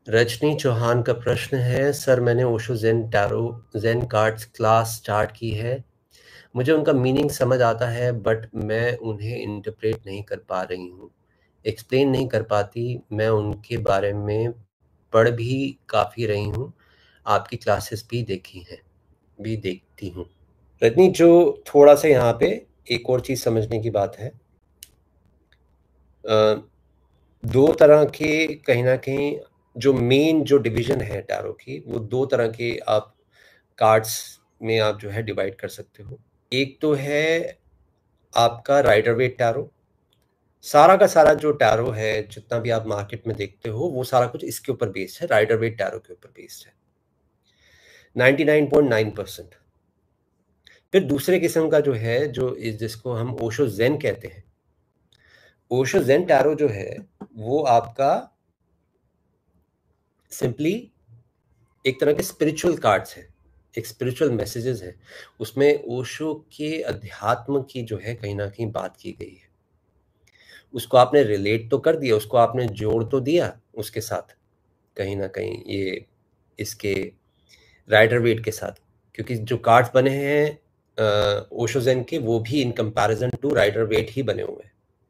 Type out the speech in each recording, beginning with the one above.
रजनी चौहान का प्रश्न है, सर मैंने Osho Zen cards class start की है। मुझे उनका मीनिंग समझ आता है बट मैं उन्हें इंटरप्रेट नहीं कर पा रही हूँ, एक्सप्लेन नहीं कर पाती। मैं उनके बारे में पढ़ भी काफ़ी रही हूँ, आपकी क्लासेस भी देखती हूँ। रजनी, जो थोड़ा सा यहाँ पे एक और चीज़ समझने की बात है, दो तरह के कहीं ना कहीं जो मेन जो डिवीजन है टैरो की, वो दो तरह के आप कार्ड्स में आप जो है डिवाइड कर सकते हो। एक तो है आपका राइडर वेट टैरो। सारा का सारा जो टैरो है, जितना भी आप मार्केट में देखते हो, वो सारा कुछ इसके ऊपर बेस्ड है, राइडर वेट टैरो के ऊपर बेस्ड है 99.9%। फिर दूसरे किस्म का जो है, जिसको हम ओशो ज़ेन कहते हैं, ओशो ज़ेन टैरो जो है वो आपका सिंपली एक तरह के स्पिरिचुअल कार्ड्स हैं, एक स्पिरिचुअल मैसेजेस हैं। उसमें ओशो के अध्यात्म की जो है कहीं ना कहीं बात की गई है। उसको आपने रिलेट तो कर दिया, उसको आपने जोड़ तो दिया उसके साथ, कहीं ना कहीं ये इसके राइडर वेट के साथ, क्योंकि जो कार्ड्स बने हैं ओशो ज़ेन के, वो भी in comparison to Rider Waite ही बने हुए हैं।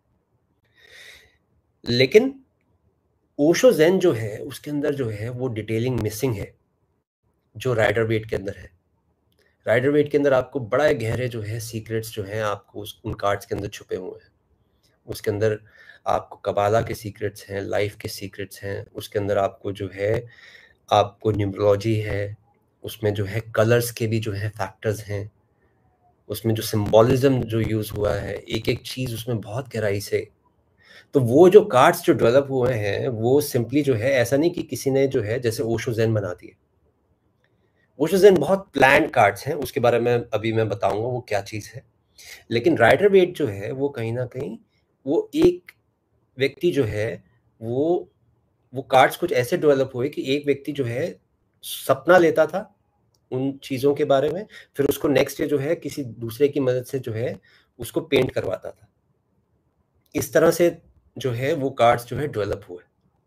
लेकिन ओशो ज़ेन जो है उसके अंदर जो है वो डिटेलिंग मिसिंग है, जो राइडर वेट के अंदर है। राइडर वेट के अंदर आपको बड़ा गहरे जो है सीक्रेट्स जो हैं आपको उन कार्ड्स के अंदर छुपे हुए हैं। उसके अंदर आपको कबाला के सीक्रेट्स हैं, लाइफ के सीक्रेट्स हैं। उसके अंदर आपको जो है आपको न्यूमरोलॉजी है, उसमें जो है कलर्स के भी जो है फैक्टर्स हैं, उसमें जो सिंबॉलिज्म जो यूज़ हुआ है, एक एक चीज़ उसमें बहुत गहराई से। तो वो जो कार्ड्स जो डेवलप हुए हैं, वो सिंपली जो है ऐसा नहीं कि किसी ने जो है जैसे ओशो ज़ेन बना दिए। ओशो ज़ेन बहुत प्लान्ड कार्ड्स हैं, उसके बारे में अभी मैं बताऊंगा वो क्या चीज़ है। लेकिन राइडर वेट जो है वो कहीं ना कहीं वो एक व्यक्ति जो है वो वो कार्ड्स कुछ ऐसे डेवलप हुए कि एक व्यक्ति जो है सपना लेता था उन चीज़ों के बारे में, फिर उसको नेक्स्ट डे जो है किसी दूसरे की मदद से जो है उसको पेंट करवाता था। इस तरह से जो है वो कार्ड्स जो है डेवलप हुए।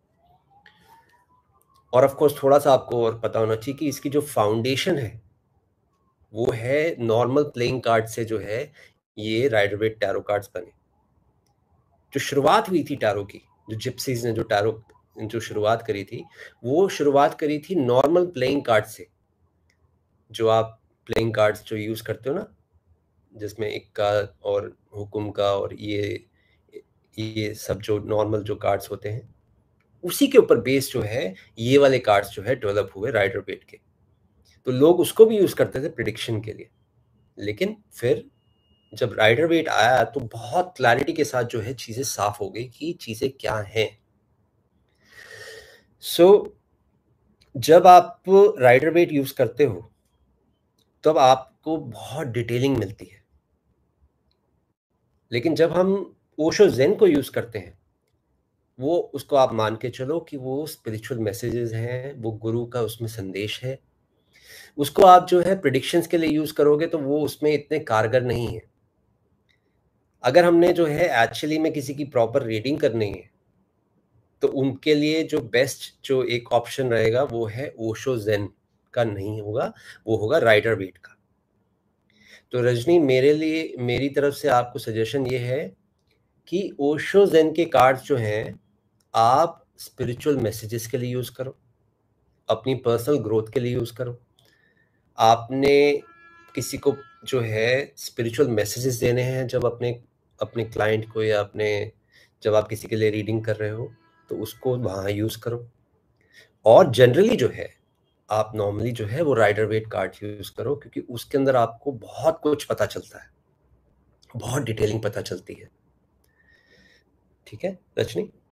और ऑफ कोर्स थोड़ा सा आपको और पता होना चाहिए कि इसकी जो फाउंडेशन है वो है नॉर्मल प्लेइंग कार्ड से जो है ये राइडर वेट टैरो कार्ड्स बने। जो शुरुआत हुई थी टैरो की, जो जिप्सीज ने जो टैरो जो शुरुआत करी थी, वो शुरुआत करी थी नॉर्मल प्लेइंग कार्ड से। जो आप प्लेइंग कार्ड्स जो यूज़ करते हो ना, जिसमें इक्का और हुकुम का और ये सब जो नॉर्मल जो कार्ड्स होते हैं, उसी के ऊपर बेस जो है ये वाले कार्ड्स जो है डेवलप हुए राइडर वेट के। तो लोग उसको भी यूज़ करते थे प्रिडिक्शन के लिए। लेकिन फिर जब राइडर वेट आया तो बहुत क्लैरिटी के साथ जो है चीज़ें साफ हो गई कि चीज़ें क्या हैं। सो जब आप राइडर वेट यूज़ करते हो तब आपको बहुत डिटेलिंग मिलती है। लेकिन जब हम ओशो ज़ेन को यूज़ करते हैं, वो उसको आप मान के चलो कि वो स्पिरिचुअल मैसेजेस हैं, वो गुरु का उसमें संदेश है। उसको आप जो है प्रिडिक्शंस के लिए यूज़ करोगे तो वो उसमें इतने कारगर नहीं है। अगर हमने जो है एक्चुअली में किसी की प्रॉपर रीडिंग करनी है, तो उनके लिए जो बेस्ट जो एक ऑप्शन रहेगा वो है ओशो ज़ेन का नहीं होगा, वो होगा राइडर वेट का। तो रजनी, मेरे लिए मेरी तरफ से आपको सजेशन ये है कि ओशो ज़ेन के कार्ड्स जो हैं, आप स्पिरिचुअल मैसेजेस के लिए यूज़ करो, अपनी पर्सनल ग्रोथ के लिए यूज़ करो। आपने किसी को जो है स्पिरिचुअल मैसेजेस देने हैं जब अपने अपने क्लाइंट को, या अपने जब आप किसी के लिए रीडिंग कर रहे हो, तो उसको वहाँ यूज़ करो। और जनरली जो है आप नॉर्मली जो है वो राइडर वेट कार्ड यूज़ करो, क्योंकि उसके अंदर आपको बहुत कुछ पता चलता है, बहुत डिटेलिंग पता चलती है। ठीक है रजनी?